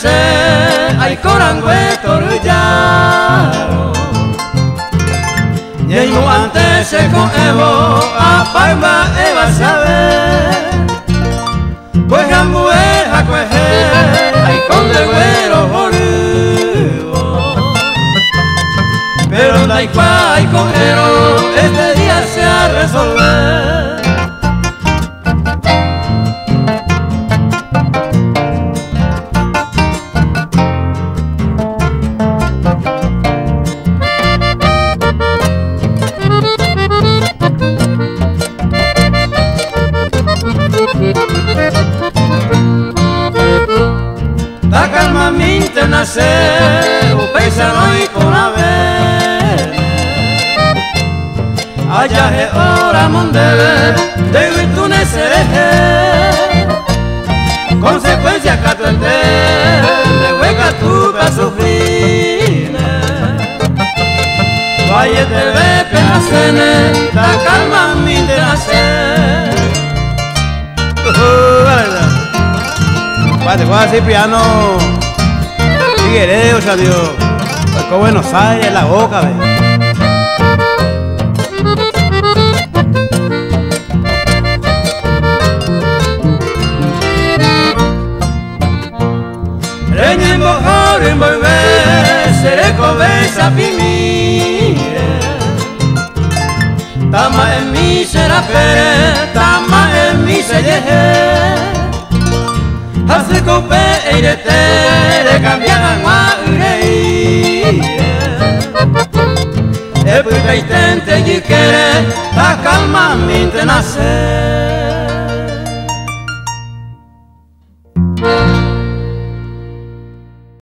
nace, ay corangüe toruyaro. Y el antes se con Evo, a Paima Eva sabe. Pues jambué, jacueje, ay con de güero joribo. Pero da igual, ay cojero, este día se ha resolver. La calma mi internace, o paisano y con ave. Allá es hora mondele, de virtudes sereje. Consecuencia catuente, de hueca tu pa sufrir. Vaya te ve penacene, la calma mi internace. Te voy a decir piano Figueredo, salió con Buenos Aires, la boca, ve. Reñen mojor en volver, seré cobesa pimire. Tama en mi será pere, tama en mi se yeje. Hace cope e irete, de cambiar a urei. E puta intente y quiere, la calma mi nace.